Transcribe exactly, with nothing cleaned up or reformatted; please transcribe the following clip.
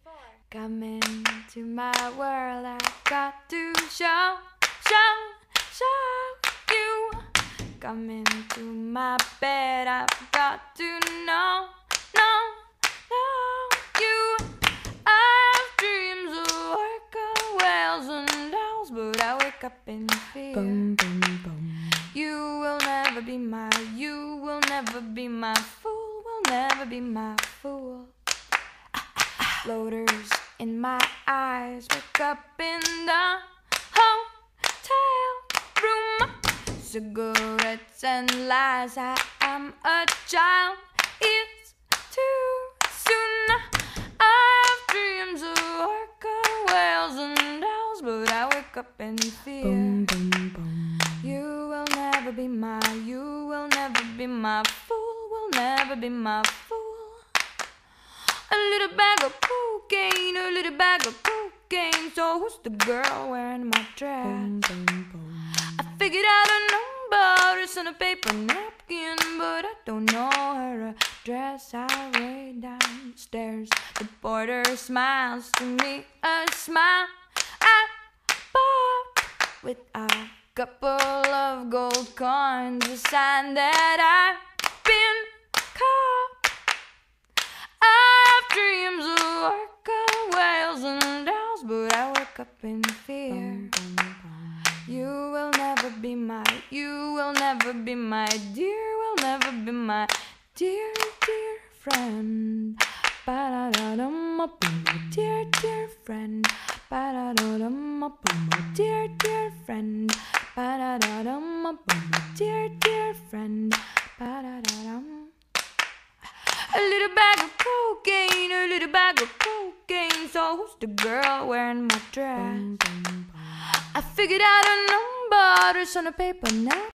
Come into my world, I've got to show, show, show you. Come into my bed, I've got to know, know, know you. I have dreams of orca whales and owls, but I wake up in fear. Boom, boom, boom. You will never be my, you will never be my fool, will never be my fool. Floaters in my eyes, wake up in the hotel room. Cigarettes and lies, I am a child, it's too soon. I have dreams of orca whales and owls, but I wake up in fear. Boom, boom, boom. You will never be my, you will never be my fool, will never be my fool. A little bag of cocaine, a little bag of cocaine. So who's the girl wearing my dress? Boom, boom, boom. I figured out a number, it's on a paper napkin, but I don't know her address. I way downstairs, the porter smiles to me, a smile I bought with a couple of gold coins, a sign that I've been caught. I have dreams of orca whales and owls, but I wake up in fear. Boom, boom, boom. You will never be my, you will never be my dear, will never be my dear, dear friend. Ba-da-da-dum-a-boom, dear, dear friend. Ba-da-da-dum-a-boom, dear, dear friend. Ba-da-da-dum-a-boom, dear, dear friend. Ba-da-da-dum. A little bag of cocaine, a little bag of cocaine. So who's the girl wearing my dress? Boom, boom, boom. I figured out a number, it's on a paper napkin.